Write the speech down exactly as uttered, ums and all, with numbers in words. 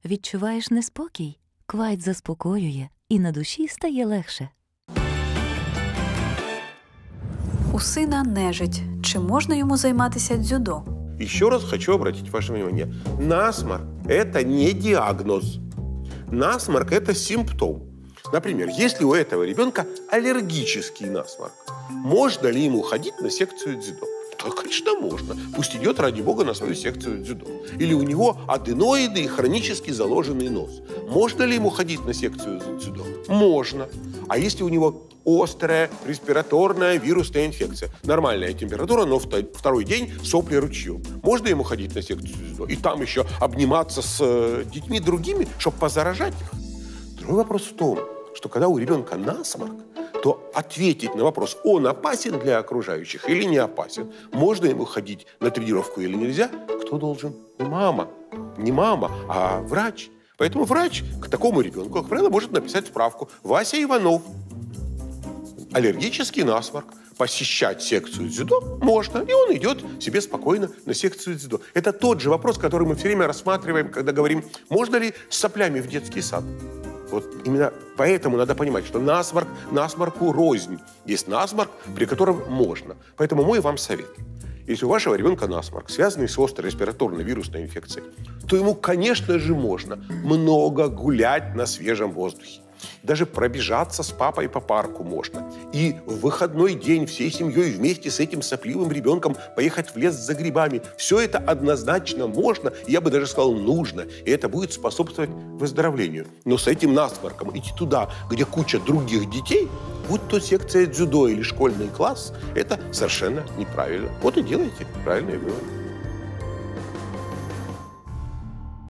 Відчуваєш неспокій? Квайт заспокоює, і на душі стає легше. У сина нежить. Чи можна йому займатися дзюдо? Еще раз хочу обратить ваше внимание. Насморк – это не диагноз. Насморк – это симптом. Например, если у этого ребенка аллергический насморк, можно ли ему ходить на секцию дзюдо? Да, конечно, можно. Пусть идет, ради бога, на свою секцию дзюдо. Или у него аденоиды и хронически заложенный нос. Можно ли ему ходить на секцию дзюдо? Можно. А если у него острая респираторная вирусная инфекция, нормальная температура, но второй день сопли ручьем, можно ему ходить на секцию дзюдо? И там еще обниматься с детьми другими, чтобы позаражать их? Другой вопрос в том, что когда у ребенка насморк, то ответить на вопрос, он опасен для окружающих или не опасен, можно ему ходить на тренировку или нельзя, кто должен? Не мама. Не мама, а врач. Поэтому врач к такому ребенку, как правило, может написать справку. Вася Иванов. Аллергический насморк. Посещать секцию дзюдо можно, и он идет себе спокойно на секцию дзюдо. Это тот же вопрос, который мы все время рассматриваем, когда говорим, можно ли с соплями в детский сад. Вот именно поэтому надо понимать, что насморк насморку рознь. Есть насморк, при котором можно. Поэтому мой вам совет. Если у вашего ребенка насморк, связанный с острой респираторной вирусной инфекцией, то ему, конечно же, можно много гулять на свежем воздухе. Даже пробежаться с папой по парку можно. И в выходной день всей семьей вместе с этим сопливым ребенком поехать в лес за грибами. Все это однозначно можно, я бы даже сказал, нужно. И это будет способствовать выздоровлению. Но с этим насморком идти туда, где куча других детей, будь то секция дзюдо или школьный класс, это совершенно неправильно. Вот и делайте правильные выводы.